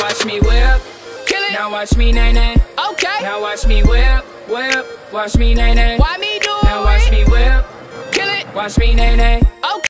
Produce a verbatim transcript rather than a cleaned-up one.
watch me whip. Kill it. Now watch me nay nay. Okay. Now watch me whip, whip. Watch me nay nay. Why me do it? Now watch me whip. Kill it. Watch me nay nay.